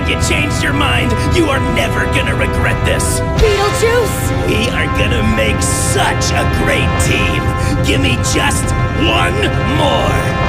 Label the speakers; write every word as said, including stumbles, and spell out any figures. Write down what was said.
Speaker 1: glad you changed your mind. You are never gonna regret this.
Speaker 2: Beetlejuice!
Speaker 1: We are gonna make such a great team. Give me just one more.